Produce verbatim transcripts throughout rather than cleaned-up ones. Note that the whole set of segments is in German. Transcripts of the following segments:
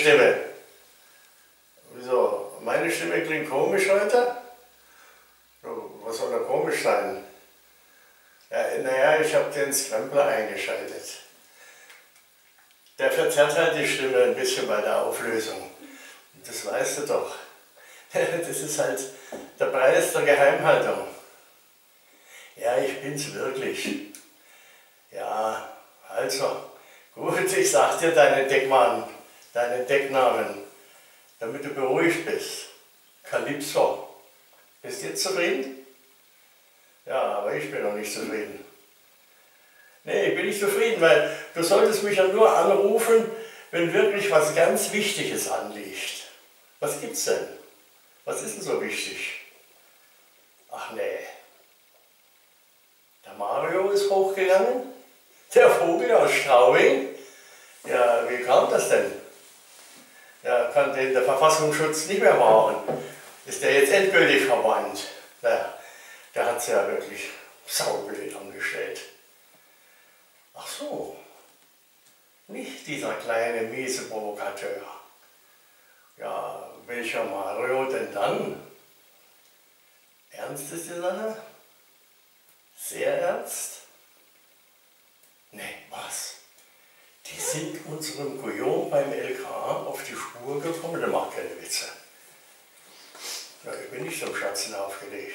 Stimme. Wieso? Meine Stimme klingt komisch heute? Was soll da komisch sein? Ja, naja, ich habe den Scrambler eingeschaltet. Der verzerrt halt die Stimme ein bisschen bei der Auflösung. Das weißt du doch. Das ist halt der Preis der Geheimhaltung. Ja, ich bin's wirklich. Ja, also, gut, ich sag dir deinen Deckmann, deinen Decknamen, damit du beruhigt bist. Calypso. Bist du jetzt zufrieden? Ja, aber ich bin noch nicht zufrieden. Nee, ich bin nicht zufrieden, weil du solltest mich ja nur anrufen, wenn wirklich was ganz Wichtiges anliegt. Was gibt's denn? Was ist denn so wichtig? Ach nee. Der Mario ist hochgegangen, der Vogel aus Straubing. Ja, wie kam das denn? Ja, kann den der Verfassungsschutz nicht mehr brauchen. Ist der jetzt endgültig verbannt? Naja, der hat es ja wirklich saublöd angestellt. Ach so, nicht dieser kleine miese Provokateur. Ja, welcher Mario denn dann? Ernst ist die Sache? Sehr ernst? Nee, was? Die sind unserem Guillaume beim L K A auf die Spur gekommen, der macht keine Witze. Ja, ich bin nicht zum Schatzen aufgelegt.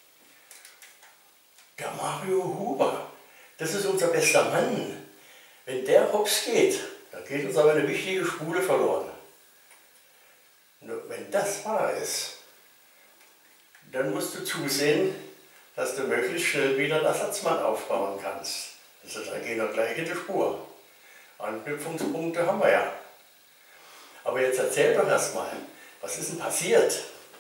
Der Mario Huber, das ist unser bester Mann. Wenn der hops geht, dann geht uns aber eine wichtige Spule verloren. Nur wenn das wahr ist, dann musst du zusehen, dass du möglichst schnell wieder einen Ersatzmann aufbauen kannst. Also dann gehen wir gleich in die Spur. Anknüpfungspunkte haben wir ja. Aber jetzt erzähl doch erst mal, was ist denn passiert?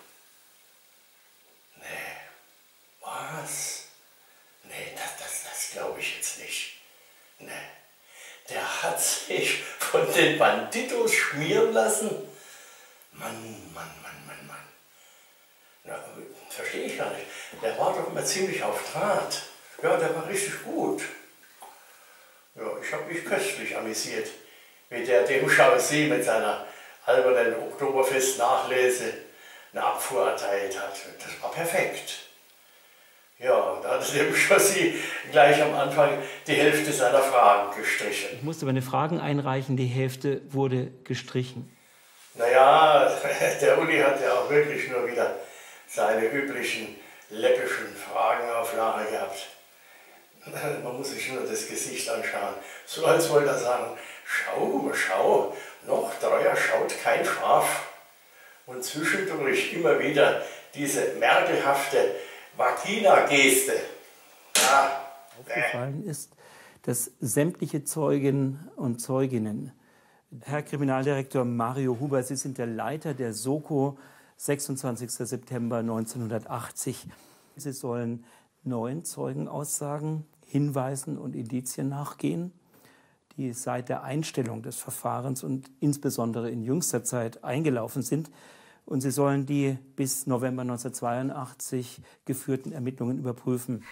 Nee, was? Nee, das, das, das glaube ich jetzt nicht. Nee, der hat sich von den Banditos schmieren lassen. Mann, Mann, Mann, Mann, Mann. Na, verstehe ich gar nicht. Der war doch immer ziemlich auf Draht. Ja, der war richtig gut. Ja, ich habe mich köstlich amüsiert, wie der dem Chaussee mit seiner albernen Oktoberfest-Nachlese eine Abfuhr erteilt hat. Das war perfekt. Ja, da hat dem Chaussee gleich am Anfang die Hälfte seiner Fragen gestrichen. Ich musste meine Fragen einreichen, die Hälfte wurde gestrichen. Naja, der Uli hat ja auch wirklich nur wieder seine üblichen läppischen Fragen auf Lager gehabt. Man muss sich nur das Gesicht anschauen, so als wollte er sagen, schau, schau, noch treuer schaut kein Schaf. Und zwischendurch immer wieder diese merkelhafte Vagina-Geste. Ah, Aufgefallen ist, dass sämtliche Zeugen und Zeuginnen, Herr Kriminaldirektor Mario Huber, Sie sind der Leiter der Soko, sechsundzwanzigster September neunzehnhundertachtzig. Sie sollen neun Zeugenaussagen, Hinweisen und Indizien nachgehen, die seit der Einstellung des Verfahrens und insbesondere in jüngster Zeit eingelaufen sind. Und sie sollen die bis November neunzehnhundertzweiundachtzig geführten Ermittlungen überprüfen.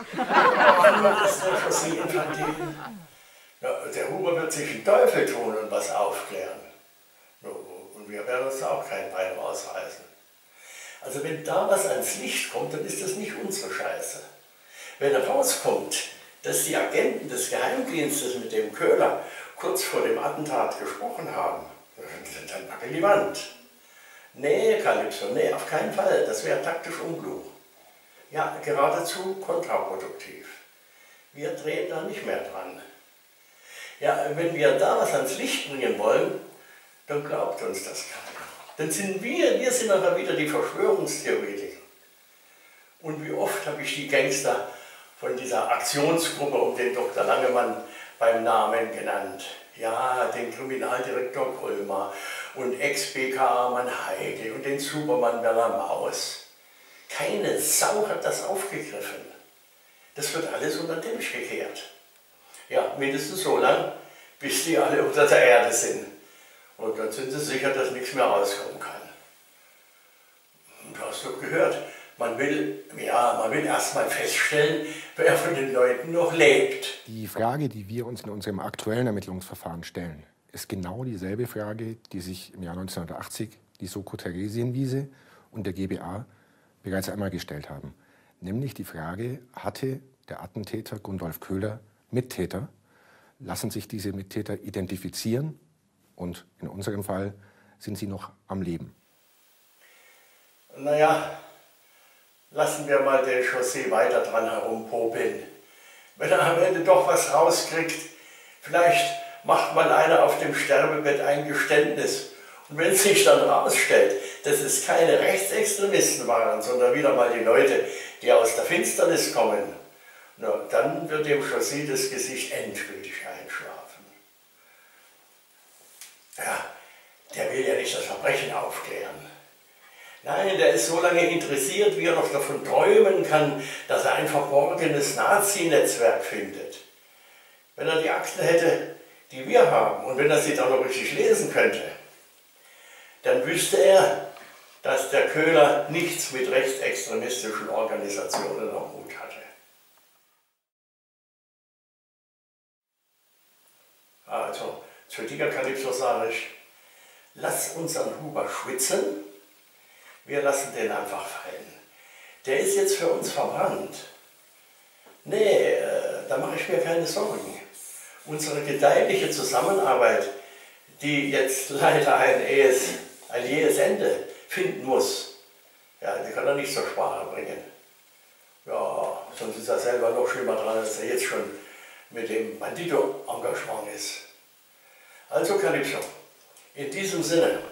Ja, der Huber wird sich den Teufel tun und was aufklären. Und wir werden uns da auch kein Bein rausreißen. Also wenn da was ans Licht kommt, dann ist das nicht unsere Scheiße. Wenn rauskommt, dass die Agenten des Geheimdienstes mit dem Köhler kurz vor dem Attentat gesprochen haben, dann wackel die Wand. Nee, Calypso, nee, auf keinen Fall. Das wäre taktisch unklug. Ja, geradezu kontraproduktiv. Wir drehen da nicht mehr dran. Ja, wenn wir da was ans Licht bringen wollen, dann glaubt uns das keiner. Dann sind wir, wir sind aber wieder die Verschwörungstheoretiker. Und wie oft habe ich die Gangster von dieser Aktionsgruppe um den Doktor Langemann beim Namen genannt. Ja, den Kriminaldirektor Kolmar und Ex-B K A-Mann Heigl und den Supermann Werner Maus. Keine Sau hat das aufgegriffen. Das wird alles unter den Teppich gekehrt. Ja, mindestens so lang, bis die alle unter der Erde sind. Und dann sind sie sicher, dass nichts mehr rauskommen kann. Und du hast doch gehört, man will, ja, man will erstmal feststellen, wer von den Leuten noch lebt. Die Frage, die wir uns in unserem aktuellen Ermittlungsverfahren stellen, ist genau dieselbe Frage, die sich im Jahr neunzehnhundertachtzig die Soko Theresienwiese und der G B A bereits einmal gestellt haben. Nämlich die Frage, hatte der Attentäter Gundolf Köhler Mittäter? Lassen sich diese Mittäter identifizieren? Und in unserem Fall sind sie noch am Leben. Naja, lassen wir mal den José weiter dran herumpopeln. Wenn er am Ende doch was rauskriegt, vielleicht macht man einer auf dem Sterbebett ein Geständnis. Und wenn es sich dann rausstellt, dass es keine Rechtsextremisten waren, sondern wieder mal die Leute, die aus der Finsternis kommen, na, dann wird dem José das Gesicht endgültig einschlafen. Ja, der will ja nicht das Verbrechen aufklären. Nein, der ist so lange interessiert, wie er noch davon träumen kann, dass er ein verborgenes Nazi-Netzwerk findet. Wenn er die Akten hätte, die wir haben, und wenn er sie dann noch richtig lesen könnte, dann wüsste er, dass der Köhler nichts mit rechtsextremistischen Organisationen am Hut hatte. Also, zu dir, Calypso, sage ich, lass unseren Huber schwitzen, wir lassen den einfach fallen. Der ist jetzt für uns verbrannt. Nee, äh, da mache ich mir keine Sorgen. Unsere gedeihliche Zusammenarbeit, die jetzt leider ein, ehes, ein jähes Ende finden muss, ja, die kann er nicht zur Sprache bringen. Ja, sonst ist er selber noch schlimmer dran, als er jetzt schon mit dem Bandito-Engagement ist. Also Calypso, in diesem Sinne,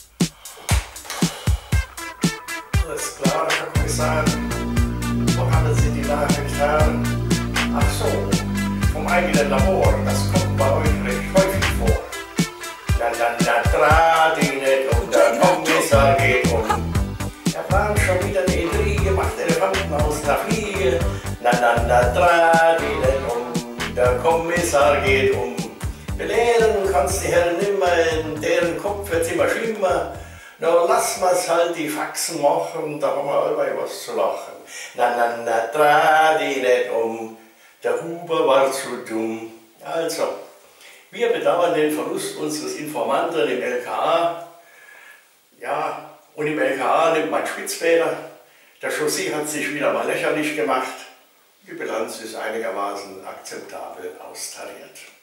alles klar, Herr Kommissar, wo haben Sie die Nachricht hören? Ach so, vom eigenen Labor, das kommt bei euch recht häufig vor. Na, na, na, tra, die nicht um, der Kommissar geht um. Er plant schon wieder eine Intrige, macht Elefanten aus einer Fliege. Na, na, na, tra, die nicht um, der Kommissar geht um. Belehren kannst die Herren nimmer, in deren Kopf wird's immer schlimmer. Na, lass mal's halt die Faxen machen, da haben wir allweil was zu lachen. Na, na, na, tra, die nicht um, der Huber war zu dumm. Also, wir bedauern den Verlust unseres Informanten im L K A. Ja, und im L K A nimmt man Spitzbäder. Der José hat sich wieder mal lächerlich gemacht. Die Bilanz ist einigermaßen akzeptabel austariert.